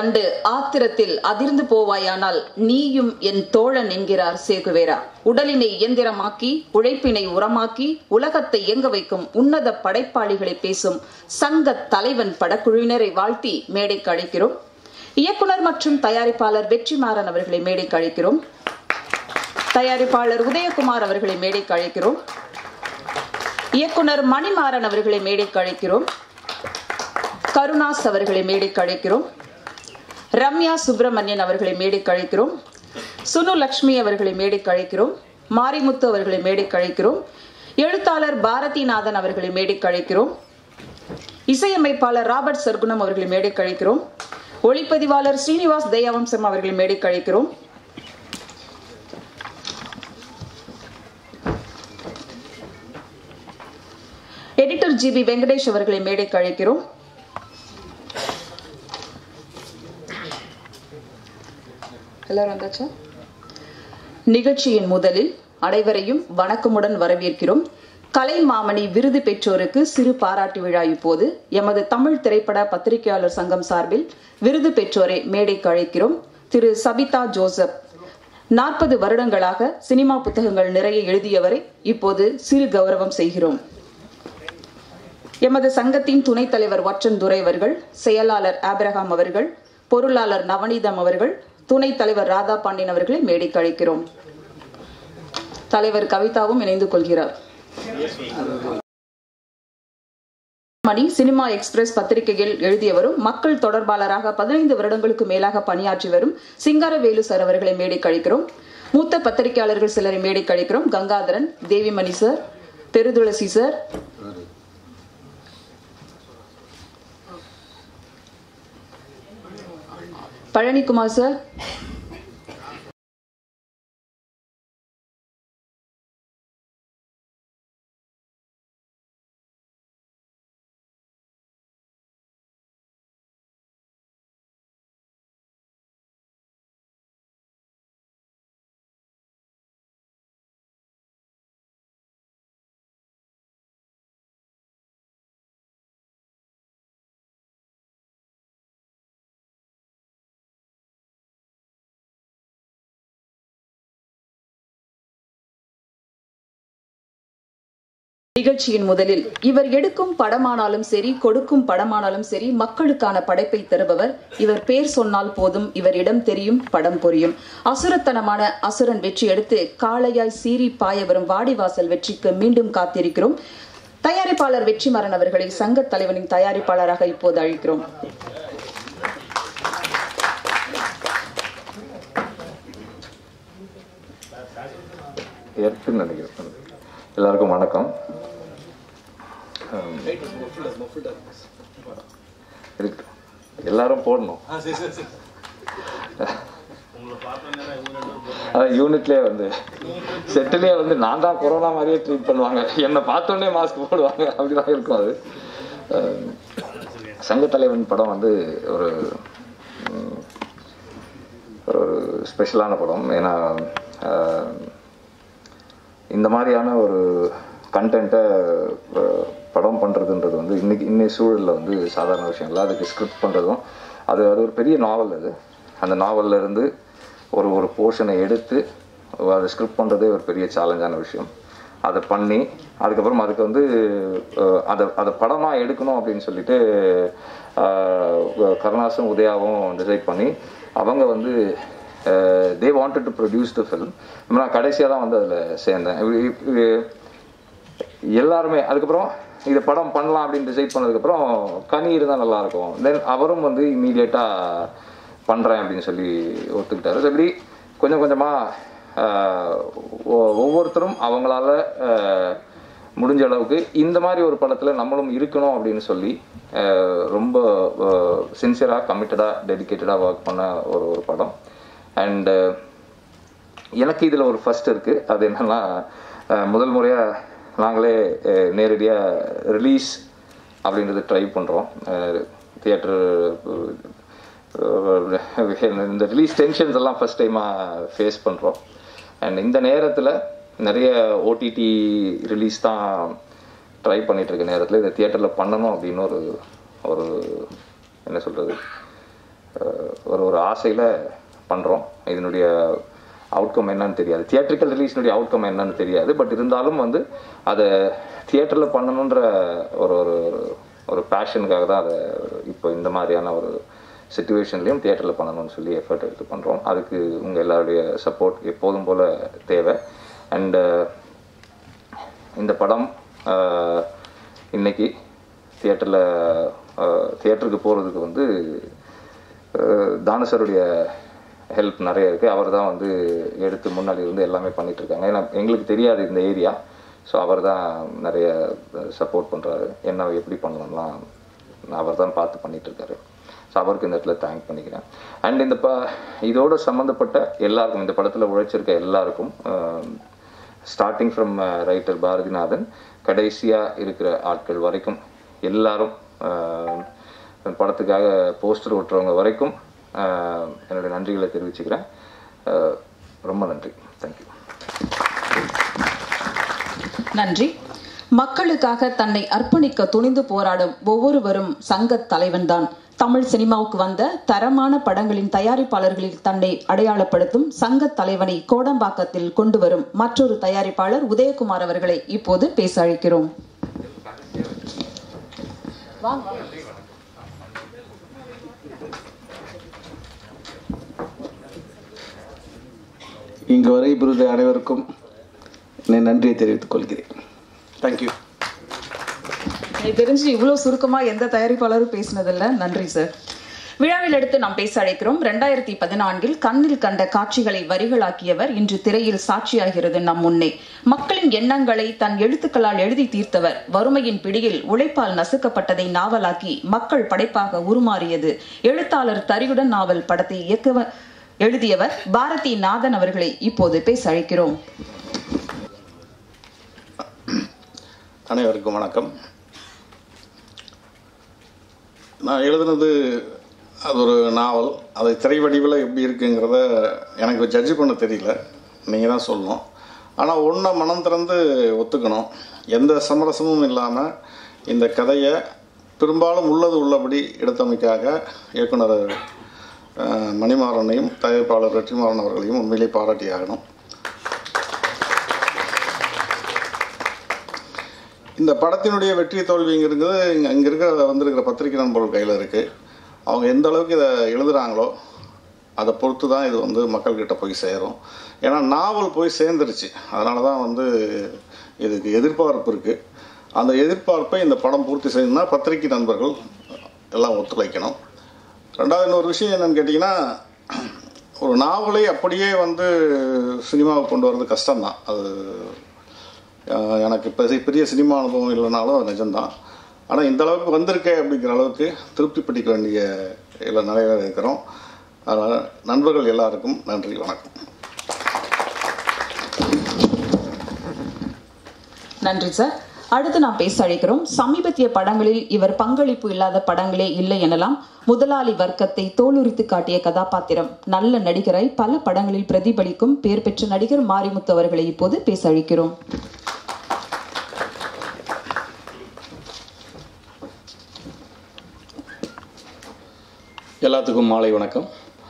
கண்டு ஆத்திரத்தில் அதிர்ந்து போவாயானால் நீயும் என் தோழன் என்கிறார் சேகுவேரா. உடலினை இயந்திரமாக்கி உழைப்பினை உரமாக்கி உலகத்தை இயங்க வைக்கும் உன்னத படைப்பாளிகளை பேசும் சங்க தலைவன் படக்குழுவினரை வாழ்த்தி மேடைக்கு அழைக்கிறோம். இயக்குனர் மற்றும் தயாரிப்பாளர் வெற்றிமாறன் அவர்களை மேடைக்கு அழைக்கிறோம். தயாரிப்பாளர் உதயகுமார் அவர்களை மேடைக்கு அழைக்கிறோம். இயக்குனர் மணிமாறன் அவர்களை மேடைக்கு அழைக்கிறோம். கருணாஸ் அவர்களை மேடைக்கு அழைக்கிறோம். ரம்யா சுப்பிரமணியன் அவர்களை மேடைக்கு அழைக்கிறோம். சுனு லட்சுமி அவர்களை மேடைக்கு அழைக்கிறோம். மாரிமுத்து அவர்களை மேடைக்கு அழைக்கிறோம். எழுத்தாளர் பாரதிநாதன் அவர்களை மேடைக்கு அழைக்கிறோம். இசையமைப்பாளர் ராபர்ட் சர்க்குணம் அவர்களை மேடைக்கு அழைக்கிறோம். ஒளிப்பதிவாளர் ஸ்ரீனிவாஸ் தயாவம்சம் அவர்களை மேடைக்கு அழைக்கிறோம். எடிட்டர் ஜிபி வெங்கடேஷ் அவர்களை மேடைக்கு அழைக்கிறோம். எல்லாரும் வந்தாச்சா? நிகழ்ச்சியின் முதலில் அனைவரையும் வணக்கமுடன் வரவேற்கிறோம். கலைமாமணி விருது பெற்றோருக்கு சிறு பாராட்டு விழா. இப்போது எமது தமிழ் திரைப்பட பத்திரிகையாளர் சங்கம் சார்பில் விருது பெற்றோரை மேடைக்கு அழைக்கிறோம். திரு சபிதா ஜோசப் 40 வருடங்களாக சினிமா புத்தகங்கள் நிறைய எழுதியவரை இப்போது சிறு கௌரவம் செய்கிறோம். எமது சங்கத்தின் துணைத் தலைவர் வற்றன் துரை அவர்கள், செயலாளர் ஆபிரகாம் அவர்கள், பொருளாளர் நவநீதம் அவர்கள், துணைத் தலைவர் ராதா பாண்டியன் அவர்களை மேடைக்கு அழைக்கிறோம். தலைவர் கவிதாவும் இணைந்து கொள்கிறார். மணி சினிமா எக்ஸ்பிரஸ் பத்திரிகையில் எழுதியவரும் மக்கள் தொடர்பாளராக 15 வருடங்களுக்கு மேலாக பணியாற்றி வரும் சிங்காரவேலு சார் அவர்களை மேடைக்கு அழைக்கிறோம். மூத்த பத்திரிகையாளர்கள் சிலரை மேடைக்கு அழைக்கிறோம். Gangadharan, Devimani sir, Peruthulasi sir, Palanikumar sir, நிகழ்ச்சியின் முதலில் இவர் எடுக்கும் படமானாலும் சரி, கொடுக்கும் படமானாலும் சரி, மக்களுக்கான படைப்பை தருபவர். இவர் பேர் சொன்னால் போதும், இவர் இடம் தெரியும், படம் புரியும். அசுரத்தனமான அசுரன் வெற்றி எடுத்து காளையாய் சீறி பாய வரும் வாடிவாசல் வெற்றிக்கு மீண்டும் காத்திருக்கிறோம். தயாரிப்பாளர் வெற்றிமாறன் அவர்களை சங்க தலைவனின் தயாரிப்பாளராக இப்போது அழைக்கிறோம். எல்லாருக்கும் வணக்கம். எல்லாரும் போடணும். யூனிட்லேயே வந்து செட்டிலே வந்து நான் தான் கொரோனா மாதிரியே ட்ரீட் பண்ணுவாங்க. என்னை பார்த்தோன்னே மாஸ்க் போடுவாங்க. அப்படிதான் இருக்கும். அது சங்க தலைவன் படம் வந்து ஒரு ஸ்பெஷலான படம். ஏன்னா இந்த மாதிரியான ஒரு கண்டென்ட்டை படம் பண்ணுறதுன்றது வந்து இன்னைய சூழலில் வந்து சாதாரண விஷயம் இல்லை. அதுக்கு ஸ்கிரிப்ட் பண்ணுறதும் அது ஒரு பெரிய நாவல். அது அந்த நாவலில் இருந்து ஒரு போர்ஷனை எடுத்து அதை ஸ்கிரிப்ட் பண்ணுறதே ஒரு பெரிய சேலஞ்சான விஷயம். அதை பண்ணி அதுக்கப்புறம் அதுக்கு வந்து அதை படமாக எடுக்கணும் அப்படின்னு சொல்லிட்டு கருணாசும் உதயாவும் டிசைட் பண்ணி அவங்க வந்து they wanted to produce the film. நான் கடைசியாக தான் வந்து அதில் சேர்ந்தேன். எல்லாருமே அதுக்கப்புறம் இதை படம் பண்ணலாம் அப்படின்னு டிசைட் பண்ணதுக்கப்புறம் கனி இருந்தால் நல்லாயிருக்கும். தென் அவரும் வந்து இம்மீடியட்டாக பண்ணுறேன் அப்படின்னு சொல்லி ஒத்துக்கிட்டாரு. இப்படி கொஞ்சம் கொஞ்சமாக ஒவ்வொருத்தரும் அவங்களால முடிஞ்ச அளவுக்கு இந்த மாதிரி ஒரு படத்தில் நம்மளும் இருக்கணும் அப்படின்னு சொல்லி ரொம்ப சின்சியராக, கமிட்டடாக, டெடிக்கேட்டடாக ஒர்க் பண்ண ஒரு படம். அண்ட் எனக்கு இதில் ஒரு ஃபர்ஸ்ட் இருக்குது. அது என்னென்னா, முதல் முறையாக நாங்களே நேரடியாக ரிலீஸ் அப்படின்றது ட்ரை பண்ணுறோம். தியேட்டர் இந்த ரிலீஸ் டென்ஷன்ஸ் எல்லாம் ஃபஸ்ட் டைமாக ஃபேஸ் பண்ணுறோம். அண்ட் இந்த நேரத்தில் நிறைய ஓடிடி ரிலீஸ் தான் ட்ரை பண்ணிகிட்ருக்க நேரத்தில் இதை தியேட்டரில் பண்ணணும் அப்படின்னு ஒரு என்ன சொல்கிறது, ஒரு ஆசையில் பண்ணுறோம். இதனுடைய அவுட்கம் என்னன்னு தெரியாது, தியேட்ரிக்கல் ரிலீஸ்னுடைய அவுட்கம் என்னன்னு தெரியாது. பட் இருந்தாலும் வந்து அதை தியேட்டரில் பண்ணணுன்ற ஒரு ஒரு ஒரு பேஷனுக்காக தான் அதை இப்போ இந்த மாதிரியான ஒரு சிச்சுவேஷன்லேயும் தியேட்டரில் பண்ணணும்னு சொல்லி எஃபர்ட் எடுத்து பண்ணுறோம். அதுக்கு உங்கள் எல்லாருடைய சப்போர்ட் எப்போதும் போல் தேவை. அண்டு இந்த படம் இன்னைக்கு தியேட்டருக்கு போகிறதுக்கு வந்து தானசருடைய ஹெல்ப் நிறைய இருக்குது. அவர் தான் வந்து எடுத்து முன்னாடி இருந்து எல்லாமே பண்ணிகிட்ருக்காங்க. ஏன்னா எங்களுக்கு தெரியாது இந்த ஏரியா. ஸோ அவர் தான் நிறைய சப்போர்ட் பண்ணுறாரு. என்ன எப்படி பண்ணணும்லாம் அவர் தான் பார்த்து பண்ணிகிட்ருக்காரு. ஸோ அவருக்கு இந்த இடத்துல தேங்க் பண்ணிக்கிறேன். அண்ட் இதோட சம்மந்தப்பட்ட எல்லாருக்கும், இந்த படத்தில் உழைச்சிருக்க எல்லாருக்கும், ஸ்டார்டிங் ஃப்ரம் ரைட்டர் பாரதிநாதன் கடைசியாக இருக்கிற ஆட்கள் வரைக்கும் எல்லாரும், படத்துக்காக போஸ்டர் ஓட்டுறவங்க வரைக்கும் என்னுடைய நன்றிகளை தெரிவிச்சுக்கிறேன். ரொம்ப நன்றி. தேங்க்யூ. நன்றி. மக்களுக்காக தன்னை அர்ப்பணிக்க துணிந்து போராடும் ஒவ்வொருவரும் சங்க தலைவன்தான். தமிழ் சினிமாவுக்கு வந்த தரமான படங்களின் தயாரிப்பாளர்களில் தன்னை அடையாளப்படுத்தும் சங்க தலைவனை கோடம்பாக்கத்தில் கொண்டு வரும் மற்றொரு தயாரிப்பாளர் உதயகுமார் அவர்களை இப்போது பேச அழைக்கிறோம். இங்கு வரை புரிந்த அனைவருக்கும் நன்றியை தெரிவித்துக் கொள்கிறேன். தேங்க்யூ. எனக்கு தெரிஞ்சு இவ்வளவு சுருக்கமா எந்த தயாரிப்பாளரும் பேசினதில்லை. நன்றி சார். விழாவில் எடுத்து நாம் பேச அழைக்கிறோம். 2014 கண்ணில் கண்ட காட்சிகளை வரிகளாக்கியவர் இன்று திரையில் சாட்சியாகிறது நம் முன்னே. மக்களின் எண்ணங்களை தன் எழுத்துக்களால் எழுதி தீர்த்தவர். வறுமையின் பிடியில் உழைப்பால் நசுக்கப்பட்டதை நாவலாக்கி மக்கள் படைப்பாக உருமாறியது எழுத்தாளர் தரியுடன் நாவல் படத்தை எழுதியவர் பாரதி நாதன் அவர்களை இப்போது பேச அழைக்கிறோம். அனைவருக்கும் வணக்கம். நான் எழுதுனது அது ஒரு நாவல். அது திரை வடிவில் எப்படி இருக்குங்கிறத எனக்கு ஜட்ஜ் பண்ண தெரியல, நீங்கள் தான் சொல்லணும். ஆனால் ஒன்றை மனம் திறந்து ஒத்துக்கணும், எந்த சமரசமும் இல்லாமல் இந்த கதையை பெரும்பாலும் உள்ளது உள்ளபடி எடுத்தமைக்காக இயக்குனர் மணிமாறனையும் தயாரிப்பாளர் வெற்றிமாறன் அவர்களையும் உண்மையிலே பாராட்டியாகணும். இந்த படத்தினுடைய வெற்றி தோல்விங்கிறது இங்கே இருக்கிற வந்திருக்கிற பத்திரிகை நண்பர்கள் கையில் இருக்குது. அவங்க எந்த அளவுக்கு இதை எழுதுகிறாங்களோ அதை பொறுத்து தான் இது வந்து மக்கள்கிட்ட போய் சேரும். ஏன்னா நாவல் போய் சேர்ந்துருச்சு, அதனால தான் வந்து இதுக்கு எதிர்பார்ப்பு இருக்குது. அந்த எதிர்பார்ப்பை இந்த படம் பூர்த்தி செய்யணும்னா பத்திரிகை நண்பர்கள் எல்லாம் ஒத்துழைக்கணும். ரெண்டாவது இன்னொரு விஷயம் என்னென்னு கேட்டிங்கன்னா, ஒரு நாவலை அப்படியே வந்து சினிமாவுக்கு கொண்டு வர்றது கஷ்டம்தான். அது எனக்கு இப்போ பெரிய சினிமா அனுபவம் இல்லைனாலும் அது நிஜம்தான். ஆனால் இந்த அளவுக்கு வந்திருக்கே அப்படிங்கிற அளவுக்கு திருப்திப்பட்டிக்க வேண்டிய இல்லை நிறைய இருக்கிறோம். அதனால் நண்பர்கள் எல்லாருக்கும் நன்றி, வணக்கம். நன்றி சார். அடுத்து நாம் பேச அழைக்கிறோம். சமீபத்திய படங்களில் இவர் பங்களிப்பு இல்லாத படங்களே இல்லை எனலாம். முதலாளி வர்க்கத்தை தோலுரித்து காட்டிய கதாபாத்திரம். நல்ல நடிகராய் பல படங்களில் பிரதிபலிக்கும் பேர் பெற்ற நடிகர் மாரிமுத்து அவர்களை இப்போது பேச அழைக்கிறோம். எல்லாத்துக்கும் மாலை வணக்கம்.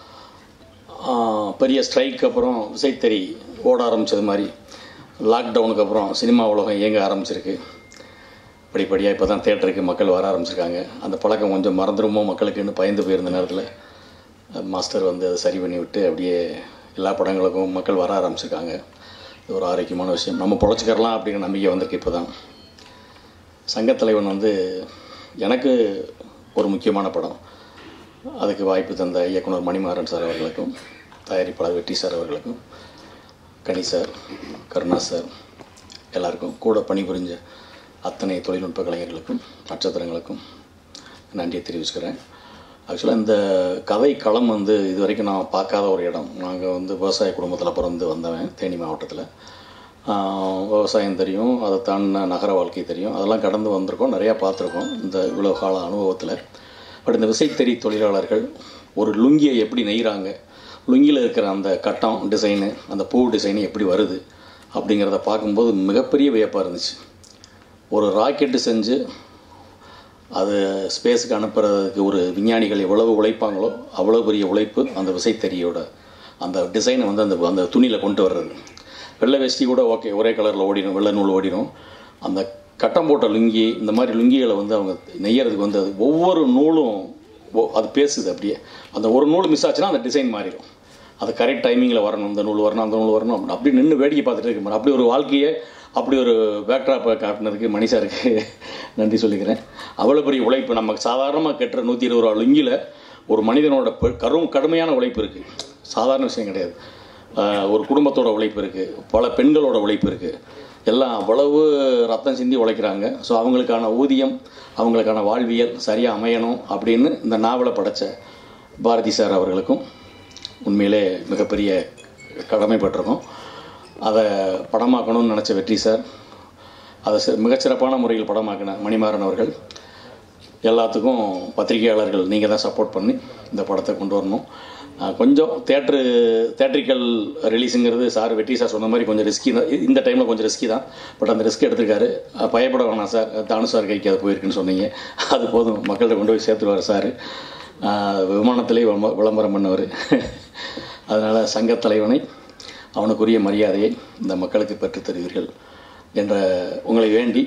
பெரிய ஸ்ட்ரைக்கு அப்புறம் விசைத்தறி ஓட ஆரம்பித்தது மாதிரி லாக்டவுனுக்கு அப்புறம் சினிமா உலகம் இயங்க ஆரம்பிச்சிருக்கு. படிப்படியாக இப்போ தான் தேட்டருக்கு மக்கள் வர ஆரம்பிச்சிருக்காங்க. அந்த பழக்கம் கொஞ்சம் மறந்துடுமோ மக்களுக்குன்னு பயந்து போயிருந்த நேரத்தில் மாஸ்டர் வந்து அதை சரி பண்ணி விட்டு அப்படியே எல்லா படங்களுக்கும் மக்கள் வர ஆரம்பிச்சிருக்காங்க. இது ஒரு ஆரோக்கியமான விஷயம். நம்ம பொழைச்சிக்கிறலாம் அப்படிங்கிற நம்பிக்கை வந்திருக்கு. இப்போ தான் சங்கத்தலைவன் வந்து எனக்கு ஒரு முக்கியமான படம். அதுக்கு வாய்ப்பு தந்த இயக்குனர் மணிமாறன் சார் அவர்களுக்கும், தயாரிப்பாளர் வெற்றி சார் அவர்களுக்கும், கனி சார், கருணா சார், எல்லாருக்கும் கூட பணிபுரிஞ்ச அத்தனை தொழில்நுட்ப கலைஞர்களுக்கும் நட்சத்திரங்களுக்கும் நன்றியை தெரிவிச்சுக்கிறேன். ஆக்சுவலாக இந்த கதை களம் வந்து இது வரைக்கும் நான் பார்க்காத ஒரு இடம். நாங்கள் வந்து விவசாய குடும்பத்தில் பிறந்து வந்தவன். தேனி மாவட்டத்தில் விவசாயம் தெரியும், அதை தாண்டின நகர வாழ்க்கை தெரியும், அதெல்லாம் கடந்து வந்திருக்கோம், நிறையா பார்த்துருக்கோம் இந்த இவ்வளோ கால அனுபவத்தில். பட் இந்த விசைத்தறி தொழிலாளர்கள் ஒரு லுங்கியை எப்படி நெய்கிறாங்க, லுங்கியில் இருக்கிற அந்த கட்டம் டிசைனு, அந்த பூ டிசைனு எப்படி வருது அப்படிங்கிறத பார்க்கும்போது மிகப்பெரிய வியப்பாக இருந்துச்சு. ஒரு ராக்கெட்டு செஞ்சு அது ஸ்பேஸுக்கு அனுப்புறதுக்கு ஒரு விஞ்ஞானிகள் எவ்வளவு உழைப்பாங்களோ அவ்வளோ பெரிய உழைப்பு அந்த விசைத்தறியோட அந்த டிசைனை வந்து அந்த துணியில் கொண்டு வர்றது. வெள்ளை வேஷ்டி கூட ஓகே, ஒரே கலரில் ஓடிடும், வெள்ளை நூல் ஓடிடும். அந்த கட்டம் போட்ட லுங்கி, இந்த மாதிரி லுங்கிகளை வந்து அவங்க நெய்யறதுக்கு வந்து அது ஒவ்வொரு நூலும் அது பேசுது. அப்படியே அந்த ஒரு நூல் மிஸ் ஆச்சுன்னா அந்த டிசைன் மாறிடும். அது கரெக்ட் டைமிங்கில் வரணும், இந்த நூல் வரணும், அந்த நூல் வரணும். அப்படி நின்று வேடிக்கை பார்த்துட்டு இருக்க மாதிரி அப்படி ஒரு வாழ்க்கையை அப்படி ஒரு பேக்ட்ராப்பை காட்டினதுக்கு மணி சாருக்கு நன்றி சொல்லிக்கிறேன். அவ்வளோ பெரிய உழைப்பு. நமக்கு சாதாரணமாக கட்டுற 120 ரூபா லுங்கியில் ஒரு மனிதனோட கடுமையான உழைப்பு இருக்குது. சாதாரண விஷயம் கிடையாது. ஒரு குடும்பத்தோட உழைப்பு இருக்குது, பல பெண்களோட உழைப்பு இருக்குது. எல்லாம் அவ்வளவு ரத்தம் சிந்தி உழைக்கிறாங்க. ஸோ அவங்களுக்கான ஊதியம், அவங்களுக்கான வாழ்வியல் சரியாக அமையணும் அப்படின்னு இந்த நாவலை படைத்த பாரதி சார் அவர்களுக்கும் உண்மையிலே மிகப்பெரிய கடமைப்பட்டிருக்கோம். அதை படமாக்கணும்னு நினச்ச வெற்றி சார், அதை மிகச்சிறப்பான முறையில் படமாக்கின மணிமாறன் அவர்கள், எல்லாத்துக்கும் பத்திரிகையாளர்கள் நீங்கள் தான் சப்போர்ட் பண்ணி இந்த படத்தை கொண்டு வரணும். கொஞ்சம் தேட்ரிக்கல் ரிலீஸுங்கிறது சார் வெற்றி சார் சொன்ன மாதிரி கொஞ்சம் ரிஸ்கி தான். இந்த டைமில் கொஞ்சம் ரிஸ்கி தான். பட் அந்த ரிஸ்க் எடுத்திருக்காரு. பயப்பட வேணாம் சார், தானு சார் கைக்கு அது போயிருக்குன்னு சொன்னீங்க. அது போதும், மக்கள்கிட்ட கொண்டு போய் சேர்த்துருவார் சார். விமானத்திலே விளம்பரம் பண்ணவர். அதனால் சங்கத்தலைவனை, அவனுக்குரிய மரியாதையை இந்த மக்களுக்கு பெற்றுத் தருவீர்கள் என்ற உங்களை வேண்டி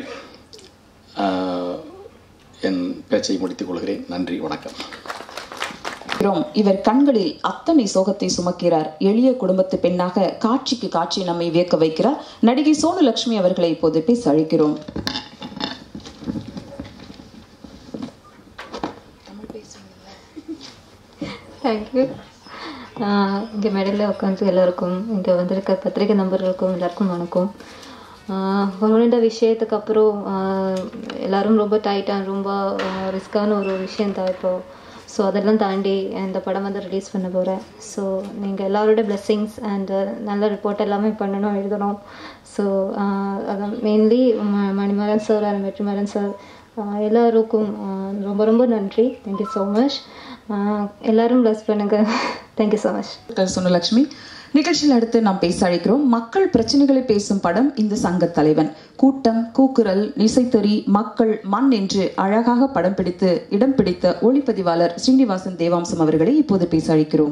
என் பேச்சை முடித்துக் கொள்கிறேன். நன்றி, வணக்கம். இவர் கண்களில் அத்தனை சோகத்தை சுமக்கிறார். எளிய குடும்பத்து பெண்ணாக காட்சிக்கு காட்சி நம்மை வியக்க வைக்கிறார். நடிகை சோனு லட்சுமி அவர்களை இப்போது பேச அழைக்கிறோம். தேங்க்யூ. இங்கே மேடையில் உட்காந்து எல்லாருக்கும், இங்கே வந்திருக்க பத்திரிகை நண்பர்களுக்கும் எல்லாருக்கும் வணக்கம். ஒரு ரெண்டு விஷயத்துக்கு அப்புறம் எல்லோரும் ரொம்ப டைட்டாக ரொம்ப ரிஸ்க்கான ஒரு விஷயம் தான் இப்போது. ஸோ அதெல்லாம் தாண்டி இந்த படம் வந்து ரிலீஸ் பண்ண போகிறேன். ஸோ நீங்கள் எல்லாரோட பிளெஸ்ஸிங்ஸ் அண்ட் நல்ல ரிப்போர்ட் எல்லாமே பண்ணணும், எழுதணும். ஸோ அதான் mainly Manimaran sir and Vetrimaran sir எல்லாருக்கும் ரொம்ப ரொம்ப நன்றி. Thank you so much. எல்லாரும் பிளஸ் பண்ணுங்க. Thank you so much. Sonu Lakshmi நிகழ்ச்சியில் அடுத்து நாம் பேச அழைக்கிறோம். மக்கள் பிரச்சனைகளை பேசும் படம் இந்த சங்க தலைவன். கூட்டம், கூக்குரல், இசைத்தறி, மக்கள், மண் என்று அழகாக படம் பிடித்து இடம் பிடித்த ஒளிப்பதிவாளர் ஸ்ரீனிவாசன் தேவாம்சம் அவர்களை இப்போது பேச அழைக்கிறோம்.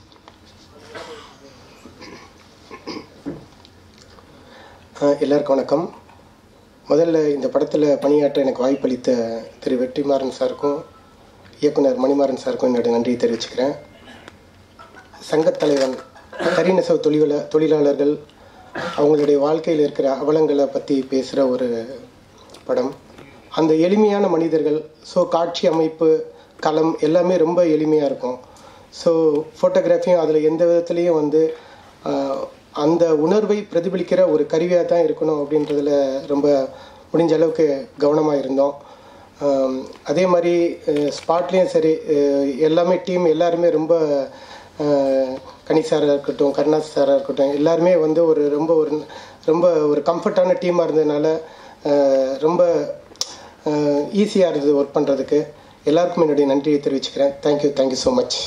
எல்லாருக்கும் வணக்கம். முதல்ல இந்த படத்தில் பணியாற்ற எனக்கு வாய்ப்பளித்த திரு வெற்றிமாறன் சாருக்கும் இயக்குனர் மணிமாறன் சாருக்கும் என்னோட நன்றியை தெரிவிச்சுக்கிறேன். சங்கத்தலைவன் தறிநெசவு தொழிலாளர்கள் அவங்களுடைய வாழ்க்கையில் இருக்கிற அவலங்களை பற்றி பேசுகிற ஒரு படம். அந்த எளிமையான மனிதர்கள், ஸோ காட்சி அமைப்பு, களம் எல்லாமே ரொம்ப எளிமையாக இருக்கும். ஸோ ஃபோட்டோகிராஃபியும் அதில் எந்த விதத்துலேயும் வந்து அந்த உணர்வை பிரதிபலிக்கிற ஒரு கருவியாக தான் இருக்கணும் அப்படின்றதில் ரொம்ப முடிஞ்ச அளவுக்கு கவனமாக இருந்தோம். அதே மாதிரி ஸ்பாட்லேயும் சரி, எல்லாமே டீம் எல்லாருமே ரொம்ப கனி சாராக இருக்கட்டும், கருணாஸ் சாராக இருக்கட்டும், எல்லாருமே வந்து ரொம்ப ஒரு கம்ஃபர்டான டீமாக இருந்ததுனால ரொம்ப ஈஸியாக இருந்தது ஒர்க் பண்ணுறதுக்கு. எல்லாருக்கும் என்னுடைய நன்றியை தெரிவிச்சுக்கிறேன். Thank you so much.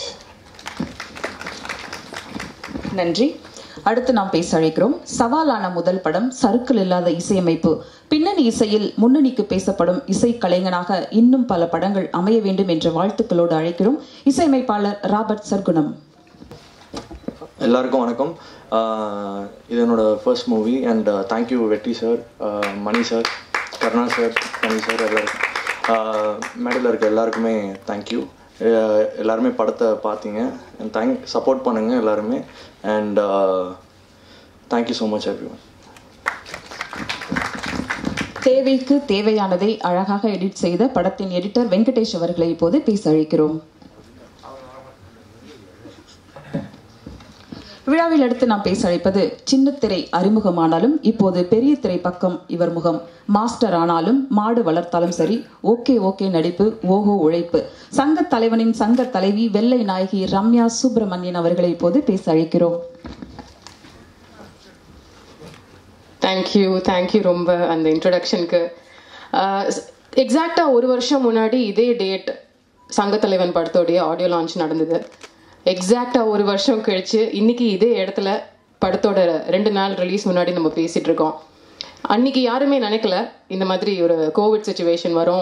நன்றி. அடுத்து நாம் பேச அழைக்கிறோம். சவாலான முதல் படம், சறுக்கல் இல்லாத இசையமைப்பு, பின்னணி இசையில் முன்னணிக்கு பேசப்படும் இசை கலைஞனாக இன்னும் பல படங்கள் அமைய வேண்டும் என்ற வாழ்த்துக்களோடு அழைக்கிறோம் இசையமைப்பாளர் ராபர்ட் சர்க்குணம். எல்லாருக்கும் வணக்கம். இது என்னோட first movie and thank you Vetri sir, Mani sir, Karuna sir, Mani sir, எல்லாருக்கும் மேடையில் இருக்க எல்லாருக்குமே தேங்க்யூ. எல்லாருமே படத்தை பார்த்தீங்க, சப்போர்ட் பண்ணுங்கள் எல்லாருமே. And thank you so much everyone. தேவைக்கு தேவையானதை அழகாக எடிட் செய்த படத்தின் எடிட்டர் வெங்கடேஷ் அவர்களை இப்போது பேச அழைக்கிறோம். விழாவில் அடுத்து நாம் பேச அழைப்பது சின்ன திரை அறிமுகமானாலும் இப்போது பெரிய திரை பக்கம் இவர் முகம். மாஸ்டர் ஆனாலும் மாடு வளர்த்தாலும் சரி, ஓகே நடிப்பு, ஓஹோ உழைப்பு. சங்க தலைவனின் சங்க தலைவி வெள்ளை நாயகி ரம்யா சுப்பிரமணியன் அவர்களை இப்போது பேச அழைக்கிறோம். தேங்க்யூ ரொம்ப அந்த இன்ட்ரடக்ஷனுக்கு. எக்ஸாக்டாக ஒரு வருஷம் முன்னாடி இதே டேட் சங்கத்தலைவன் படத்தோடைய ஆடியோ லான்ச் நடந்தது. எக்ஸாக்டாக ஒரு வருஷம் கழிச்சு இன்னைக்கு இதே இடத்துல படத்தோட 2 நாள் ரிலீஸ் முன்னாடி நம்ம பேசிகிட்டு இருக்கோம். அன்னைக்கு யாருமே நினைக்கல இந்த மாதிரி ஒரு கோவிட் சுச்சுவேஷன் வரும்,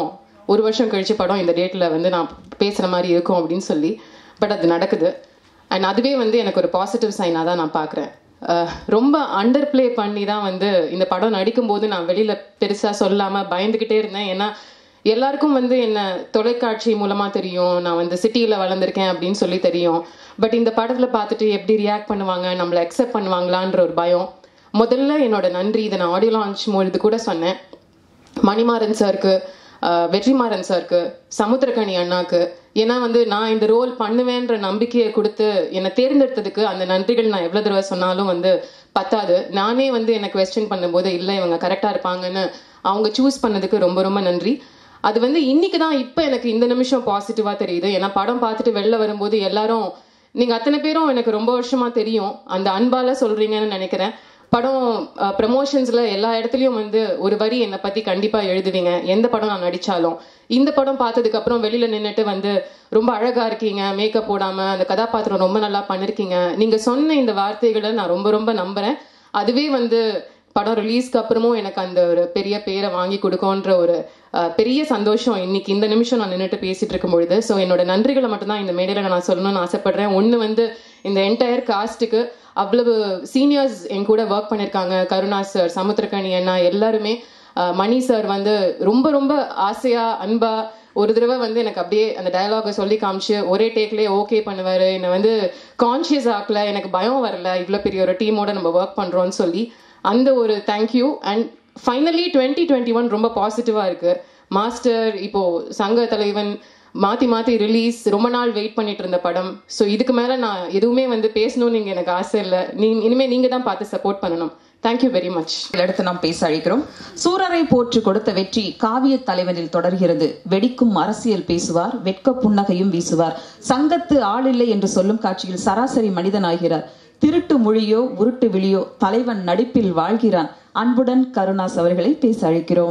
ஒரு வருஷம் கழிச்சு படம் இந்த டேட்டில் வந்து நான் பேசுகிற மாதிரி இருக்கும் அப்படின்னு சொல்லி. பட் அது நடக்குது. அண்ட் அதுவே வந்து எனக்கு ஒரு பாசிட்டிவ் சைனாக தான் நான் பார்க்குறேன். ரொம்ப அண்டர் பிளே பண்ணி தான் வந்து இந்த படம் நடிக்கும்போது நான் வெளியில் பெருசாக சொல்லாமல் பயந்துக்கிட்டே இருந்தேன். ஏன்னா எல்லாருக்கும் வந்து என்ன தொலைக்காட்சி மூலமாக தெரியும், நான் வந்து சிட்டியில் வளர்ந்துருக்கேன் அப்படின்னு சொல்லி தெரியும். பட் இந்த படத்தில் பார்த்துட்டு எப்படி ரியாக்ட் பண்ணுவாங்க, நம்மளை அக்செப்ட் பண்ணுவாங்களான்ற ஒரு பயம். முதல்ல என்னோட நன்றி, இதை நான் ஆடியோ லான்ச் இது கூட சொன்னேன், மணிமாறன் சாருக்கு, வெற்றிமாறன் சாருக்கு, சமுத்திரக்கனி அண்ணாக்கு. ஏன்னா வந்து நான் இந்த ரோல் பண்ணுவேன்ற நம்பிக்கையை கொடுத்து என்னை தேர்ந்தெடுத்ததுக்கு அந்த நன்றிகள் நான் எவ்வளோ தடவை சொன்னாலும் வந்து பத்தாது. நானே வந்து என்னை குவெஸ்டின் பண்ணும்போது இல்லை இவங்க கரெக்டாக இருப்பாங்கன்னு அவங்க சூஸ் பண்ணதுக்கு ரொம்ப ரொம்ப நன்றி. அது வந்து இன்னைக்கு தான் இப்போ எனக்கு இந்த நிமிஷம் பாசிட்டிவாக தெரியுது. ஏன்னா படம் பார்த்துட்டு வெளில வரும்போது எல்லாரும், நீங்கள் அத்தனை பேரும் எனக்கு ரொம்ப வருஷமாக தெரியும், அந்த அன்பால சொல்கிறீங்கன்னு நினைக்கிறேன். படம் ப்ரமோஷன்ஸில் எல்லா இடத்துலையும் வந்து ஒரு வரி என்னை பற்றி கண்டிப்பாக எழுதுவீங்க எந்த படம் நான் நடித்தாலும். இந்த படம் பார்த்ததுக்கப்புறம் வெளியில் நின்றுட்டு வந்து ரொம்ப அழகாக இருக்கீங்க, மேக்கப் போடாமல், அந்த கதாபாத்திரம் ரொம்ப நல்லா பண்ணியிருக்கீங்க, நீங்கள் சொன்ன இந்த வார்த்தைகளை நான் ரொம்ப ரொம்ப நம்புகிறேன். அதுவே வந்து படம் ரிலீஸ்க்கு அப்புறமும் எனக்கு அந்த ஒரு பெரிய பேரை வாங்கி கொடுக்கும்ன்ற ஒரு பெரிய சந்தோஷம் இன்னைக்கு இந்த நிமிஷம் நான் நின்றுட்டு பேசிட்டு இருக்கும் பொழுது. ஸோ என்னோட நன்றிகளை மட்டும்தான் இந்த மேடையில் நான் சொல்லணும்னு ஆசைப்படுறேன். ஒன்று வந்து இந்த என்டையர் காஸ்ட்டுக்கு, அவ்வளவு சீனியர்ஸ் என் கூட ஒர்க் பண்ணியிருக்காங்க, கருணா சார், சமுத்திரக்கனி அண்ணா, எல்லாருமே. மணி சார் வந்து ரொம்ப ரொம்ப ஆசையாக அன்பாக ஒரு தடவை வந்து எனக்கு அப்படியே அந்த டயலாகை சொல்லி காமிச்சு ஒரே டேக்லேயே ஓகே பண்ணுவார். என்னை வந்து கான்ஷியஸ் ஆக்கல, எனக்கு பயம் வரல, இவ்வளோ பெரிய ஒரு டீமோட நம்ம ஒர்க் பண்ணுறோன்னு சொல்லி அந்த ஒரு தேங்க்யூ. அண்ட் ஃபைனலி 2021 ரொம்ப பாசிட்டிவாக இருக்குது. மாஸ்டர், இப்போது சங்க தலைவன், மாற்றி ரிலீஸ், ரொம்ப நாள் வெயிட் பண்ணிட்டு இருந்த படம். ஸோ இதுக்கு மேலே நான் எதுவுமே வந்து பேசணும்னு நீங்கள் எனக்கு ஆசை இல்லை. இனிமேல் நீங்கள் தான் பார்த்து சப்போர்ட் பண்ணணும். Thank you very much. அடுத்து நாம் பேச அழைக்கிறோம். சூரரை போற்று கொடுத்த வெற்றி காவிய தலைவனில் தொடர்கிறது. வெடிக்கும் அரசியல் பேசுவார், வெட்க புன்னகையும் வீசுவார். சங்கத்து ஆளில்லை என்று சொல்லும் காட்சியில் சராசரி மனிதனாகிறார். திருட்டு மொழியோ உருட்டு விழியோ தலைவன் நடிப்பில் வாழ்கிறான். அன்புடன் கருணாஸ் அவர்களை பேச அழைக்கிறோம்.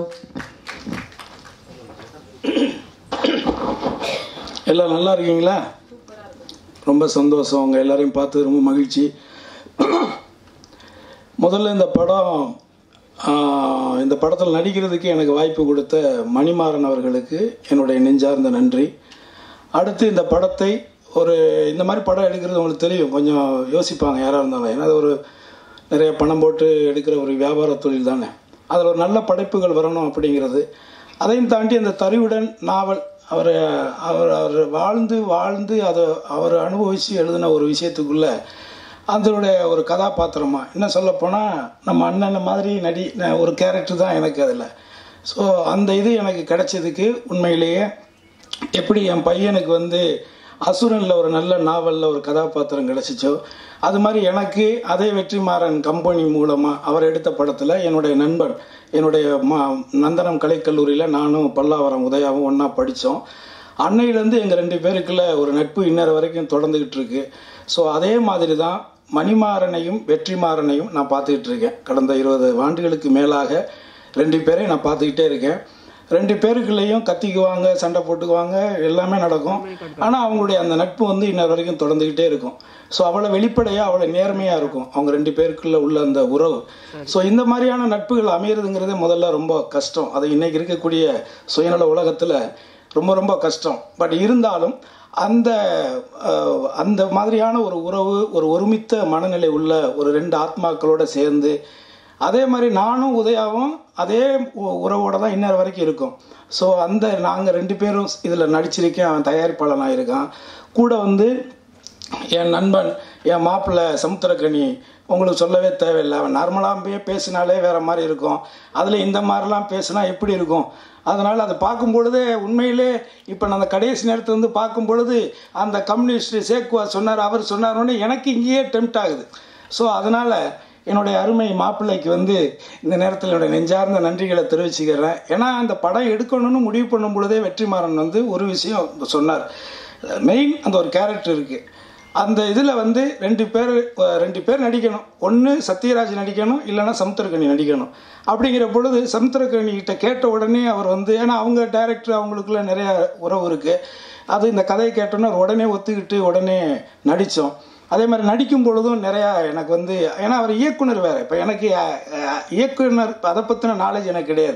எல்லாம் நல்லா இருக்கீங்களா? ரொம்ப சந்தோஷம், உங்கள் எல்லாரையும் பார்த்து ரொம்ப மகிழ்ச்சி. முதல்ல இந்த படத்தில் நடிக்கிறதுக்கு எனக்கு வாய்ப்பு கொடுத்த மணிமாறன் அவர்களுக்கு என்னுடைய நெஞ்சார்ந்த நன்றி. அடுத்து இந்த படத்தை இந்த மாதிரி படம் எடுக்கிறது உங்களுக்கு தெரியும், கொஞ்சம் யோசிப்பாங்க யாராக இருந்தாலும். ஏன்னா அது நிறைய பணம் போட்டு எடுக்கிற ஒரு வியாபார தொழில் தானே. அதில் ஒரு நல்ல படைப்புகள் வரணும் அப்படிங்கிறது. அதையும் தாண்டி அந்த தறிவுடன் நாவல், அவர் வாழ்ந்து அதை அவர் அனுபவித்து எழுதின ஒரு விஷயத்துக்குள்ளே அதனுடைய ஒரு கதாபாத்திரமாக, இன்னும் சொல்லப்போனால் நம்ம அண்ணன் மாதிரி ஒரு கேரக்டர் தான் எனக்கு அதில். ஸோ அந்த இது எனக்கு கிடைச்சதுக்கு உண்மையிலேயே எப்படி என் பையனுக்கு வந்து அசுரனில் ஒரு நல்ல நாவலில் ஒரு கதாபாத்திரம் கிடைச்சிச்சோ, அது மாதிரி எனக்கு அதே வெற்றிமாறன் கம்பெனி மூலமாக அவர் எடுத்த படத்தில் என்னுடைய நண்பன், என்னுடைய நந்தனம் கலைக்கல்லூரியில் நானும் பல்லாவரம் உதயாவும் ஒன்றா படித்தோம். அன்னையிலேருந்து எங்கள் 2 பேருக்குள்ள ஒரு நட்பு இன்னொரு வரைக்கும் தொடர்ந்துக்கிட்டு இருக்கு. ஸோ அதே மாதிரி தான் மணிமாறனையும் வெற்றிமாறனையும் நான் பார்த்துக்கிட்டு இருக்கேன். கடந்த 20 ஆண்டுகளுக்கு மேலாக 2 பேரையும் நான் பார்த்துக்கிட்டே இருக்கேன். 2 பேருக்குள்ளேயும் கத்திக்குவாங்க, சண்டை போட்டுக்குவாங்க, எல்லாமே நடக்கும். ஆனால் அவங்களுடைய அந்த நட்பு வந்து இன்னொரு வரைக்கும் தொடர்ந்துக்கிட்டே இருக்கும். ஸோ அவ்வளோ வெளிப்படையாக, அவ்வளோ நேர்மையாக இருக்கும் அவங்க 2 பேருக்குள்ள உள்ள அந்த உறவு. ஸோ இந்த மாதிரியான நட்புகள் அமையிறதுங்கிறதே முதல்ல ரொம்ப கஷ்டம். அது இன்னைக்கு இருக்கக்கூடிய சுயநல உலகத்தில் ரொம்ப ரொம்ப கஷ்டம். பட் இருந்தாலும் அந்த மாதிரியான ஒரு உறவு, ஒரு ஒருமித்த மனநிலை உள்ள ஒரு 2 ஆத்மாக்களோட சேர்ந்து, அதே மாதிரி நானும் உதயாவும் அதே உறவோடு தான் இன்னொரு வரைக்கும் இருக்கும். ஸோ நாங்கள் 2 பேரும் இதில் நடிச்சிருக்கேன். அவன் தயாரிப்பாளனாக இருக்கான். கூட வந்து என் நண்பன், என் மாப்பிள்ளை சமுத்திரக்கனி, உங்களுக்கு சொல்லவே தேவையில்லை. அவன் நார்மலாக பேசினாலே வேறு மாதிரி இருக்கும், அதில் இந்த மாதிரிலாம் பேசினா எப்படி இருக்கும். அதனால் அதை பார்க்கும் பொழுதே உண்மையிலே இப்போ நான் அந்த கடைசி நேரத்தில் வந்து பார்க்கும் பொழுது அந்த கம்யூனிஸ்ட் சேக்குவா சொன்னார், அவர் சொன்னார்னு எனக்கு இங்கேயே டெம்ப்ட் ஆகுது. ஸோ அதனால் என்னுடைய அருமை மாப்பிள்ளைக்கு வந்து இந்த நேரத்தில் என்னுடைய நெஞ்சார்ந்த நன்றிகளை தெரிவிச்சுக்கிறேன். ஏன்னா அந்த படம் எடுக்கணும்னு முடிவு பண்ணும் பொழுதே வெற்றிமாறன் வந்து ஒரு விஷயம் சொன்னார். மெயின் அந்த ஒரு கேரக்டர் இருக்குது, அந்த இதில் வந்து 2 பேர் நடிக்கணும். ஒன்று சத்யராஜ் நடிக்கணும், இல்லைன்னா சமுத்திரக்கனி நடிக்கணும். அப்படிங்கிற பொழுது சமுத்திரக்கனிகிட்ட கேட்ட உடனே அவர் வந்து, ஏன்னா அவங்க டைரக்டர், அவங்களுக்குள்ள நிறைய உறவு இருக்குது, அது இந்த கதையை கேட்டோன்னா உடனே ஒத்துக்கிட்டு உடனே நடித்தோம். அதே மாதிரி நடிக்கும் பொழுதும் நிறையா எனக்கு வந்து, ஏன்னா அவர் இயக்குனர் வேறு. இப்போ எனக்கு இயக்குனர் அதை பற்றின நாலேஜ் எனக்கு கிடையாது.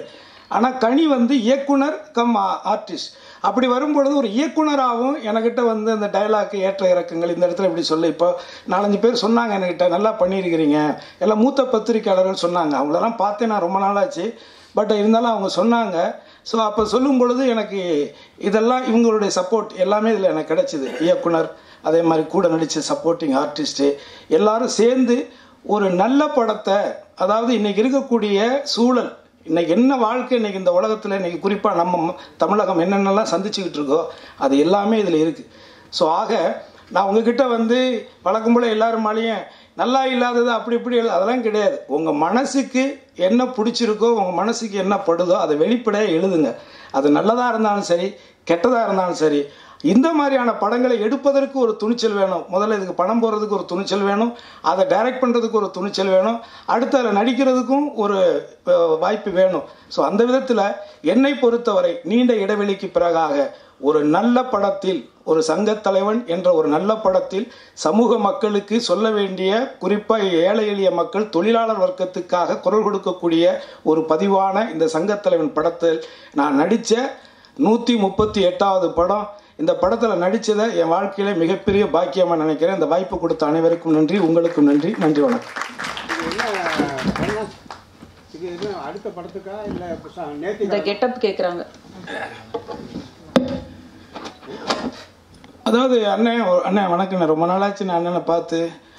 ஆனால் கனி வந்து இயக்குனர் கம் ஆர்டிஸ்ட். அப்படி வரும்பொழுது ஒரு இயக்குனராகவும் என்கிட்ட வந்து அந்த டைலாக் ஏற்ற இறக்கங்கள் இந்த இடத்துல இப்படி சொல்லு. இப்போ 4-5 பேர் சொன்னாங்க என்கிட்ட, நல்லா பண்ணியிருக்கிறீங்க, எல்லாம் மூத்த பத்திரிக்கையாளர்கள் சொன்னாங்க. அவங்களெல்லாம் பார்த்தேன் நான் ரொம்ப நாளாச்சு, பட் இருந்தாலும் அவங்க சொன்னாங்க. ஸோ அப்போ சொல்லும் பொழுது எனக்கு இதெல்லாம் இவங்களுடைய சப்போர்ட் எல்லாமே இதில் எனக்கு கிடைச்சிது. இயக்குனர், அதே மாதிரி கூட நடித்த சப்போர்ட்டிங் ஆர்டிஸ்ட்டு எல்லாரும் சேர்ந்து ஒரு நல்ல படத்தை, அதாவது இன்றைக்கி இருக்கக்கூடிய சூழல், இன்றைக்கி என்ன வாழ்க்கை, இன்றைக்கி இந்த உலகத்தில் இன்றைக்கி குறிப்பாக நம்ம தமிழகம் என்னென்னலாம் சந்திச்சுக்கிட்டு இருக்கோ அது எல்லாமே இதில் இருக்குது. ஸோ ஆக நான் உங்ககிட்ட வந்து வழக்கம் போல் எல்லாருமாலையும் நல்லா இல்லாதது அப்படி இப்படி அதெல்லாம் கிடையாது. உங்கள் மனசுக்கு என்ன பிடிச்சிருக்கோ, உங்கள் மனசுக்கு என்ன படுதோ அதை வெளிப்படையாக எழுதுங்க. அது நல்லதாக இருந்தாலும் சரி, கெட்டதாக இருந்தாலும் சரி. இந்த மாதிரியான படங்களை எடுப்பதற்கு ஒரு துணிச்சல் வேணும். முதல்ல இதுக்கு பணம் போடுறதுக்கு ஒரு துணிச்சல் வேணும், அதை டைரக்ட் பண்ணுறதுக்கு ஒரு துணிச்சல் வேணும், அடுத்து அதில் நடிக்கிறதுக்கும் ஒரு வாய்ப்பு வேணும். ஸோ அந்த விதத்தில் என்னை பொறுத்தவரை நீண்ட இடைவெளிக்கு பிறகாக ஒரு நல்ல படத்தில், ஒரு சங்கத்தலைவன் என்ற ஒரு நல்ல படத்தில் சமூக மக்களுக்கு சொல்ல வேண்டிய, குறிப்பாக ஏழை எளிய மக்கள், தொழிலாளர் வர்க்கத்துக்காக குரல் கொடுக்கக்கூடிய ஒரு பதிவான இந்த சங்கத்தலைவன் படத்தில் நான் நடித்த 138வது படம். இந்த படத்தில் நடித்ததை என் வாழ்க்கையில மிகப்பெரிய பாக்கியமாக நினைக்கிறேன். இந்த வாய்ப்பு கொடுத்த அனைவருக்கும் நன்றி, உங்களுக்கும் நன்றி. நன்றி, வணக்கம். அடுத்த படத்துக்கா இல்லை இந்த கெட்டப் கேட்குறாங்க. அதாவது அண்ணன் வணக்கம். ரொம்ப நாளாச்சு நான் அண்ணனை பார்த்து.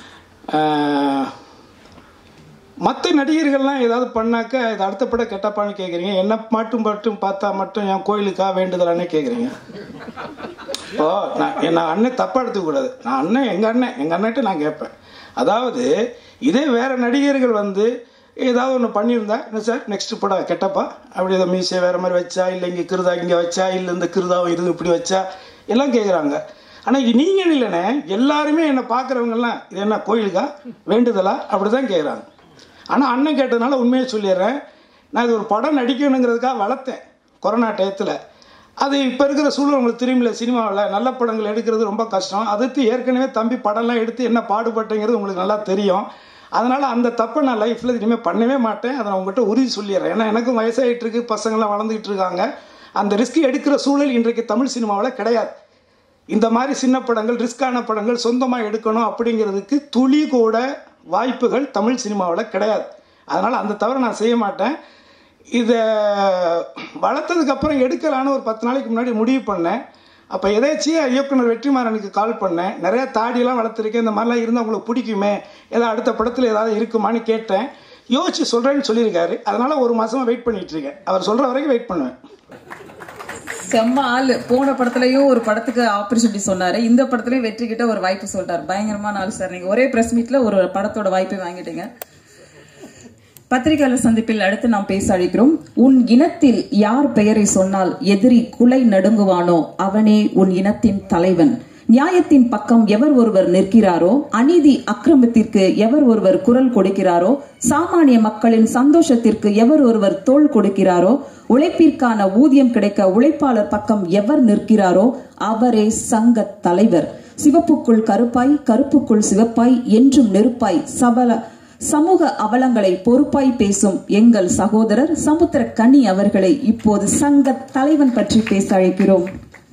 மற்ற நடிகர்கள்லாம் ஏதாவது பண்ணாக்க இது அடுத்த படம் கெட்டப்பான்னு கேட்குறீங்க, என்ன மட்டும் பார்த்தா மட்டும் என் கோயிலுக்கா வேண்டுதலானே கேட்குறீங்க. இப்போ நான் அண்ணன் தப்பாக எடுத்துக்கூடாது. நான் அண்ணன் எங்கள் அண்ணன்ட்டு நான் கேட்பேன். அதாவது இதே வேற நடிகர்கள் வந்து ஏதாவது ஒன்று பண்ணியிருந்தா, என்ன சார் நெக்ஸ்ட் படம் கெட்டப்பா, அப்படி இதை மீசை வேறு மாதிரி வச்சா, இல்லை இங்கே கிருதா இங்கே வச்சா, இல்லை இந்த கிருதாவை இது இப்படி வச்சா எல்லாம் கேட்குறாங்க. ஆனால் நீங்கள் இல்லைண்ணே, எல்லாருமே என்னை பார்க்குறவங்கெல்லாம் இது என்ன கோயிலுக்கா வேண்டுதலா அப்படி தான் கேட்குறாங்க. ஆனால் அண்ணன் கேட்டதுனால உண்மையை சொல்லிடுறேன். நான் இது ஒரு படம் நடிக்கணுங்கிறதுக்காக வளர்த்தேன் கொரோனா டயத்தில். அது இப்போ இருக்கிற சூழல் உங்களுக்கு தெரியுமில்ல, சினிமாவில் நல்ல படங்கள் எடுக்கிறது ரொம்ப கஷ்டம். அதுக்கு ஏற்கனவே தம்பி படம்லாம் எடுத்து என்ன பாடுபட்டேங்கிறது உங்களுக்கு நல்லா தெரியும். அதனால் அந்த தப்பை நான் லைஃப்பில் இனிமேல் பண்ணவே மாட்டேன். அதை நான் உங்கள்கிட்ட உறுதி சொல்லிடுறேன். ஏன்னா எனக்கும் வயசாகிட்டு இருக்கு, பசங்களாம் வளர்ந்துக்கிட்டு இருக்காங்க. அந்த ரிஸ்க் எடுக்கிற சூழல் இன்றைக்கு தமிழ் சினிமாவில் கிடையாது. இந்த மாதிரி சின்ன படங்கள், ரிஸ்கான படங்கள் சொந்தமாக எடுக்கணும் அப்படிங்கிறதுக்கு துளி கூட வாய்ப்புகள் தமிழ் சினிமாவில் கிடையாது. அதனால் அந்த தவிர நான் செய்ய மாட்டேன். இதை வளர்த்ததுக்கப்புறம் எடுக்கலான்னு ஒரு 10 நாளைக்கு முன்னாடி முடிவு பண்ணேன். அப்போ எதாச்சியாக இயக்குனர் வெற்றிமாறனுக்கு கால் பண்ணேன். நிறையா தாடியெல்லாம் வளர்த்துருக்கேன், இந்த மாதிரிலாம் இருந்தால் உங்களுக்கு பிடிக்குமே, ஏதாவது அடுத்த படத்தில் ஏதாவது இருக்குமான்னு கேட்டேன். யோசிச்சு சொல்கிறேன்னு சொல்லியிருக்காரு. அதனால் 1 மாதமாக வெயிட் பண்ணிகிட்டு இருக்கேன். அவர் சொல்கிற வரைக்கும் வெயிட் பண்ணுவேன். செம்ம ஆள். போன படத்துலயும் ஒரு படத்துக்கு ஆப்பர்ச்சுனிட்டி சொன்னாரு, இந்த படத்துலயும் வெற்றி கிட்ட ஒரு வாய்ப்பு சொல்றாரு. பயங்கரமான ஆள் சார். நீங்க ஒரே பிரஸ் மீட்ல ஒரு படத்தோட வாய்ப்பை வாங்கிட்டீங்க. பத்திரிகையாளர் சந்திப்பில் அடுத்து நாம் பேச அழைக்கிறோம். உன் இனத்தில் யார் பெயரை சொன்னால் எதிரி குலை நடுங்குவானோ அவனே உன் இனத்தின் தலைவன். நியாயத்தின் பக்கம் எவர் ஒருவர் நிற்கிறாரோ, அநீதி அக்கிரமத்திற்கு எவர் ஒருவர் குரல் கொடுக்கிறாரோ, சாமானிய மக்களின் சந்தோஷத்திற்கு எவர் ஒருவர் தோள் கொடுக்கிறாரோ, உழைப்பிற்கான ஊதியம் கிடைக்க உழைப்பாளர் பக்கம் எவர் நிற்கிறாரோ அவரே சங்க தலைவர். சிவப்புக்குள் கருப்பாய், கருப்புக்குள் சிவப்பாய், என்றும் நெருப்பாய், சமூக அவலங்களை பொறுப்பாய் பேசும் எங்கள் சகோதரர் சமுத்திர கனி அவர்களை இப்போது சங்க தலைவன் பற்றி பேச அழைக்கிறோம்.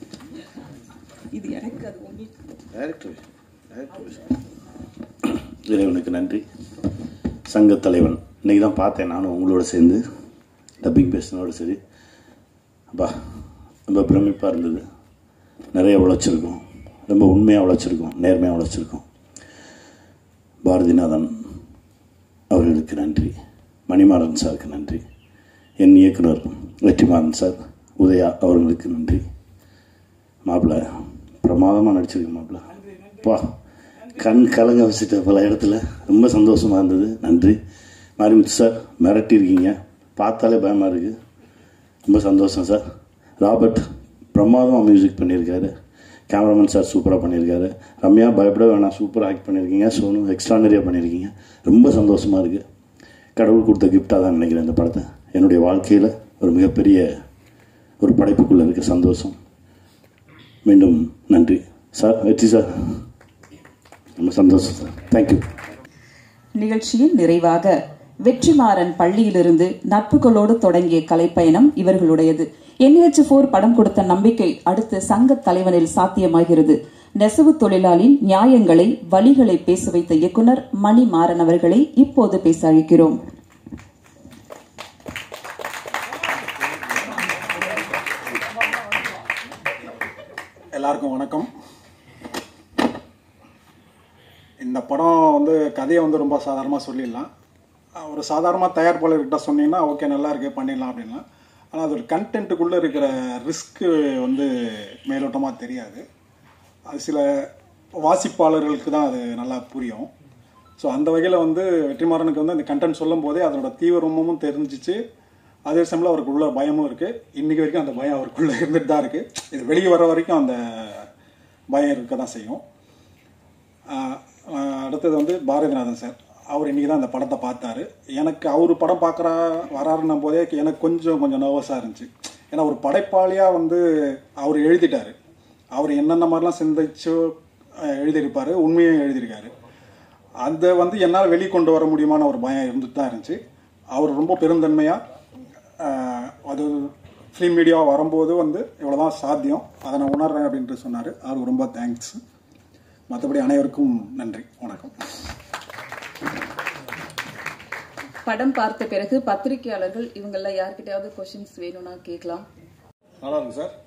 இறைவனுக்கு நன்றி. சங்க தலைவன் இன்னைக்கு தான் பார்த்தேன். நானும் உங்களோட சேர்ந்து டப்பிங் பேசினோட சரி, அப்பா ரொம்ப பிரமிப்பாக இருந்தது. நிறைய உழைச்சிருக்கோம், ரொம்ப உண்மையாக உழைச்சிருக்கோம், நேர்மையாக உழைச்சிருக்கோம். பாரதிநாதன் அவர்களுக்கு நன்றி, மணிமாறன் சாருக்கு நன்றி, என் இயக்குனர் வெற்றிமாறன் சார், உதயா அவர்களுக்கு நன்றி. மாப்பிள்ளை பிரமாதமாக நடிச்சிருக்கு மாப்பிள்ளை. பா கண் கலங்க வச்சுட்ட பல இடத்துல ரொம்ப சந்தோஷமாக இருந்தது. நன்றி. மாரிமுத்து சார் மிரட்டியிருக்கீங்க, பார்த்தாலே பயமாக இருக்குது. ரொம்ப சந்தோஷம் சார். ராபர்ட் பிரமாதமாக மியூசிக் பண்ணியிருக்காரு. கேமராமேன் சார் சூப்பராக பண்ணியிருக்காரு. ரம்யா பயப்பட வேணாம், சூப்பராக ஆக்ட் பண்ணியிருக்கீங்க. சோனு எக்ஸ்ட்ரானரியாக பண்ணியிருக்கீங்க. ரொம்ப சந்தோஷமாக இருக்குது. கடவுள் கொடுத்த கிஃப்டாக தான் நினைக்கிறேன் இந்த படத்தை. என்னுடைய வாழ்க்கையில் ஒரு மிகப்பெரிய ஒரு படைப்புக்குள்ளே இருக்க சந்தோஷம். மீண்டும் நன்றி சார். வெற்றி சார், ரொம்ப சந்தோஷம் சார். தேங்க்யூ. நிகழ்ச்சியின் நிறைவாக வெற்றிமாறன் பள்ளியிலிருந்து நட்புகளோடு தொடங்கிய கலைப்பயணம் இவர்களுடையது. NH4 படம் கொடுத்த நம்பிக்கை அடுத்து சங்க தலைவனில் சாத்தியமாகிறது. நெசவு தொழிலாளின் நியாயங்களை வழிகளை பேச வைத்த இயக்குனர் மணிமாறன் அவர்களை இப்போது பேச அழைக்கிறோம். எல்லாருக்கும் வணக்கம். இந்த படம் கதையை ரொம்ப சாதாரணமாக சொல்லிடலாம். ஒரு சாதாரணமாக தயாரிப்பாளர்கிட்ட சொன்னீங்கன்னா ஓகே நல்லா இருக்கு பண்ணிடலாம் அப்படின்லாம். ஆனால் அது ஒரு கண்டென்ட்டுக்குள்ளே இருக்கிற ரிஸ்க்கு மேலோட்டமாக தெரியாது. அது சில வாசிப்பாளர்களுக்கு தான் அது நல்லா புரியும். ஸோ அந்த வகையில் வெற்றிமாறனுக்கு அந்த கண்டென்ட் சொல்லும் போதே அதோட தீவிரமும் தெரிஞ்சிச்சு. அதே சமயம் அவருக்கு உள்ள பயமும் இருக்குது. இன்றைக்கி வரைக்கும் அந்த பயம் அவருக்குள்ளே இருந்துட்டு தான் இருக்குது. இது வெளியே வர வரைக்கும் அந்த பயம் இருக்க தான் செய்யும். அடுத்தது பாரதிநாதன் சார், அவர் இன்றைக்கி தான் அந்த படத்தை பார்த்தாரு. எனக்கு அவர் படம் வராருன்னும் போதே எனக்கு கொஞ்சம் நர்வஸாக இருந்துச்சு. ஏன்னா ஒரு படைப்பாளியாக அவர் எழுதிட்டார். அவர் என்னென்ன மாதிரிலாம் சிந்திச்சு எழுதியிருப்பார், உண்மையும் எழுதியிருக்காரு. அதை என்னால் வெளிக்கொண்டு வர முடியுமான ஒரு பயம் இருந்துட்டு தான் இருந்துச்சு. அவர் ரொம்ப பெருந்தன்மையாக அது ஃபிலிம் மீடியா வரும்போது இவ்வளோதான் சாத்தியம், அதை நான் உணர்றேன் அப்படின்ட்டு சொன்னார். அவருக்கு ரொம்ப தேங்க்ஸ். மற்றபடி அனைவருக்கும் நன்றி, வணக்கம். படம் பார்த்த பிறகு பத்திரிகையாளர்கள் இவங்கள யார்கிட்டயாவது கொஸ்டின்ஸ் வேணும்னா கேட்கலாம். நல்லா இருக்கு சார்.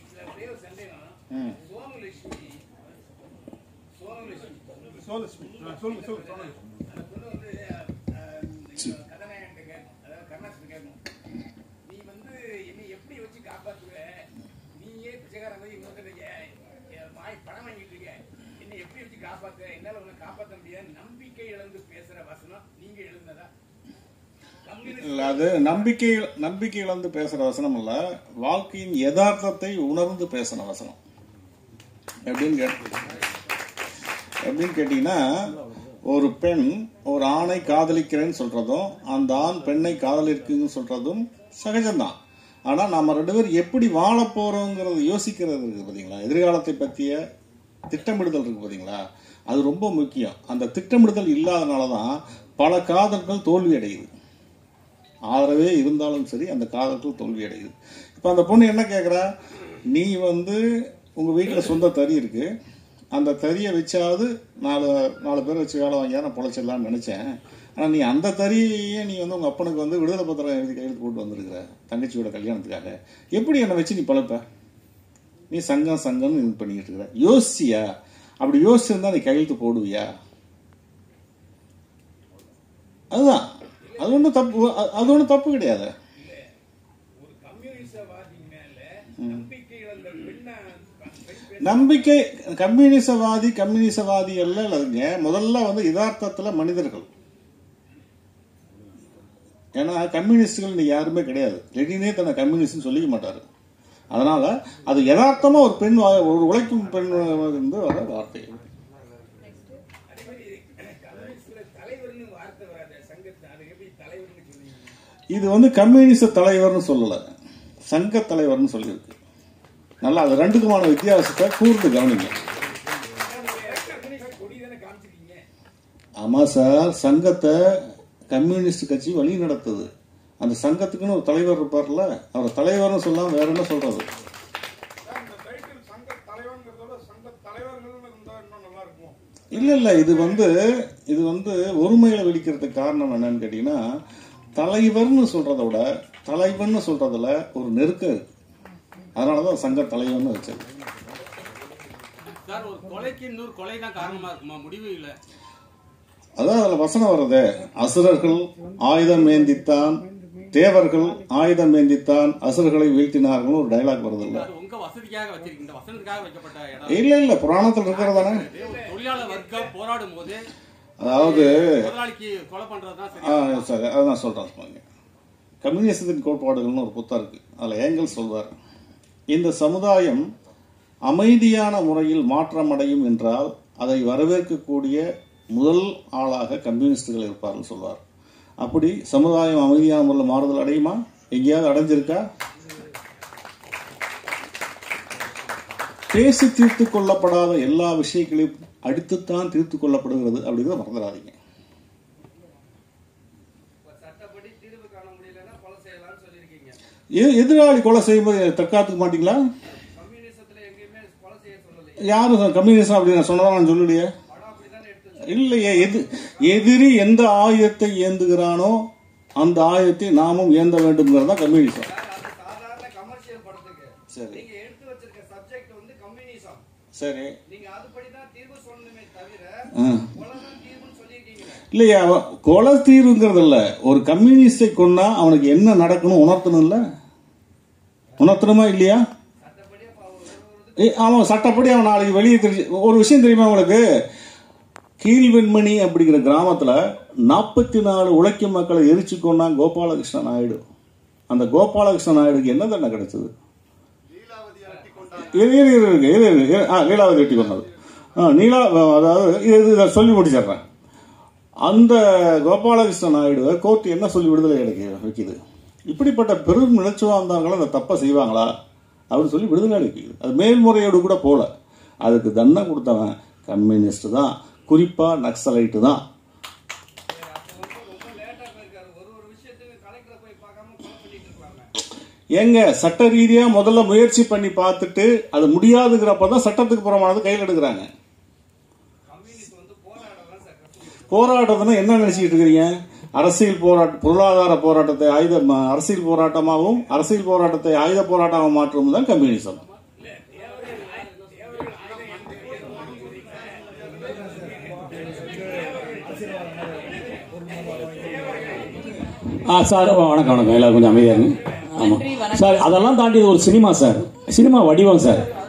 அது நம்பிக்கை இழந்து பேசுற வசனம் இல்ல, வாழ்க்கையின் யதார்த்தத்தை உணர்ந்து பேசுற வசனம். எப்படின்னு கேட்டீங்கன்னா, ஒரு பெண் ஒரு ஆணை காதலிக்கிறேன்னு சொல்றதும் அந்த ஆண் பெண்ணை காதலிக்குன்னு சொல்றதும் சகஜம்தான். ஆனா நம்ம 2 பேரும் எப்படி வாழ போறோங்கிறது யோசிக்கிறது இருக்கு பாத்தீங்களா, எதிர்காலத்தை பற்றிய திட்டமிடுதல் இருக்கு பாத்தீங்களா, அது ரொம்ப முக்கியம். அந்த திட்டமிடுதல் இல்லாதனாலதான் பல காதல்கள் தோல்வி அடையுது. ஆதரவே இருந்தாலும் சரி அந்த காதல்கள் தோல்வி அடையுது. இப்ப அந்த பொண்ணு என்ன கேட்குறா, நீ உங்க வீட்டில் சொந்த தறி இருக்கு, அந்த தறியை வச்சாவது நாலு பேர் வச்சு வேலை வாங்கியா நான் பொழைச்சிடலான்னு நினைச்சேன். ஆனால் நீ அந்த தறியே நீ உங்க அப்பனுக்கு விடுதலை பத்திரம் எழுதி கையெழுத்து போட்டு வந்திருக்கிற தங்கச்சியோட கல்யாணத்துக்காக, எப்படி என்னை வச்சு நீ பழப்ப? நீ சங்கம்னு இது பண்ணிக்கிட்டு இருக்கிற. யோசிச்சியா? அப்படி யோசிச்சிருந்தா நீ கையெழுத்து போடுவியா? அதுதான், அது ஒன்றும் தப்பு கிடையாது. நம்பிக்கை கம்யூனிசவாதி இல்லைங்க. முதல்ல யதார்த்தத்துல மனிதர்கள். ஏன்னா கம்யூனிஸ்டுகள் நீ யாருமே கிடையாது. லெனினே தன்னை கம்யூனிஸ்ட் சொல்லிக்க மாட்டாரு. அதனால அது யதார்த்தமா ஒரு பெண், ஒரு உழைக்கும் பெண் வர வார்த்தை. இது கம்யூனிஸ்ட் தலைவர்னு சொல்லல, சங்க தலைவர்னு சொல்லியிருக்கு. நல்லா அது ரெண்டுக்குமான வித்தியாசத்தை கூர்ந்து கவனிங்க. ஆமா சார், சங்கத்தை கம்யூனிஸ்ட் கட்சி வழி நடத்துது. அந்த சங்கத்துக்குன்னு ஒரு தலைவர் இருப்பார்ல, அவர் தலைவர்னு சொல்லாம வேற என்ன சொல்றது? இல்ல இது ஒருமையில வெளிக்கிறதுக்கு காரணம் என்னன்னு கேட்டீங்கன்னா, தலைவர்னு சொல்றதை விட தலைவன் சொல்றதுல ஒரு நெருக்கம் இருக்கு. அதனாலதான் சங்க தலைவன் வச்சது. அதான் அதுல வசனம் வருது, அசுரர்கள் ஆயுதம் ஏந்தித்தான், தேவர்கள் ஆயுதம் ஏந்தித்தான் அசுரர்களை வீழ்த்தினார்கள் ஒரு டயலாக் வருது இல்ல? இல்ல புராணத்தில் இருக்கிறதானே. அதாவது சரி, அதான் சொல்றேன். கம்யூனிசத்தின் கோட்பாடுகள்னு ஒரு புத்தகம் இருக்கு. அதுல ஏங்கல் சொல்வார், இந்த சமுதாயம் அமைதியான முறையில் மாற்றம் அடையும் என்றால் அதை வரவேற்கக்கூடிய முதல் ஆளாக கம்யூனிஸ்டுகள் இருப்பார்கள் சொல்வார். அப்படி சமுதாயம் அமைதியான முறையில் மாறுதல் அடையுமா? எங்கேயாவது அடைஞ்சிருக்கா? பேசி தீர்த்து கொள்ளப்படாத எல்லா விஷயங்களையும் அடுத்துத்தான் தீர்த்து கொள்ளப்படுகிறது அப்படிங்கிறத மறந்துடாதீங்க. எதிராளி கொலை செய்யும்போது தற்காத்துக்க மாட்டீங்களா? யாரும் கம்யூனிசம் அப்படின்னு சொன்னதான் நான் சொல்லலையே. இல்லையே, எதிரி எந்த ஆயுதத்தை ஏந்துகிறானோ அந்த ஆயுதத்தை நாமும் ஏந்த வேண்டும்ங்கிறதா கம்யூனிசம். சரி சரி இல்லையா, கொலை தீர்வுங்கிறது இல்ல. ஒரு கம்யூனிஸ்டை கொன்னா அவனுக்கு என்ன நடக்கணும் உணர்த்தணும்ல, உணர்த்தணுமா இல்லையா? அவன் சட்டப்படி அவன் நாளைக்கு வெளியே தெரிஞ்சு. ஒரு விஷயம் தெரியுமா உங்களுக்கு? கீழ்வெண்மணி அப்படிங்கிற கிராமத்துல 44 உழைக்கும் மக்களை எரிச்சு கொண்டா கோபாலகிருஷ்ண நாயுடு. அந்த கோபாலகிருஷ்ண நாயுடுக்கு என்ன தண்டனை கிடைச்சது? லீலாவதி வெட்டி கொண்டது. அதாவது இதை சொல்லி முடிச்சிடுறேன். அந்த கோபாலகிருஷ்ண நாயுடு கோர்ட் என்ன சொல்லி விடுதலை வைக்குது? இப்படிப்பட்ட பெரும் நிலச்சுவார்ந்தவங்களும் அந்த தப்பை செய்வாங்களா அப்படின்னு சொல்லி விடுதலை அளிக்குது. அது மேல்முறையோடு கூட போல. அதுக்கு தண்டனை கொடுத்தவன் கம்யூனிஸ்ட் தான், குறிப்பா நக்சலைட்டு தான். எங்க சட்ட ரீதியா முதல்ல முயற்சி பண்ணி பார்த்துட்டு அது முடியாதுங்கிறப்பதான் சட்டத்துக்கு புறமானது கையில் எடுக்கிறாங்க. போராட்டம்னா என்ன நினைச்சுக்கிட்டு இருக்கிறீங்க? அரசியல் போராட்டம், பொருளாதார போராட்டத்தை அரசியல் போராட்டமாகவும் அரசியல் போராட்டத்தை ஆயுத போராட்டமாக மாற்றும் தான் கம்யூனிசம். சார் வணக்கம். எல்லாரும் கொஞ்சம் அமைதியா இருங்க. ஆமா சார், அதெல்லாம் தாண்டி ஒரு சினிமா சார், சினிமா வடிவம் சார்.